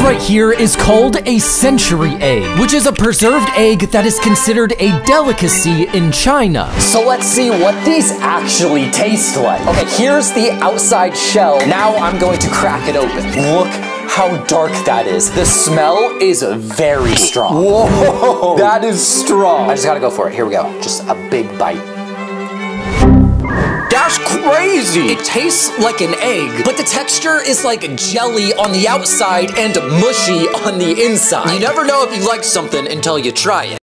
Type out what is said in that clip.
right here is called a century egg, which is a preserved egg that is considered a delicacy in China. So let's see what these actually taste like. Okay, here's the outside shell. Now I'm going to crack it open. Look how dark that is. The smell is very strong. Whoa, that is strong. I just gotta go for it. Here we go. Just a big bite. That's crazy! It tastes like an egg, but the texture is like jelly on the outside and mushy on the inside. You never know if you like something until you try it.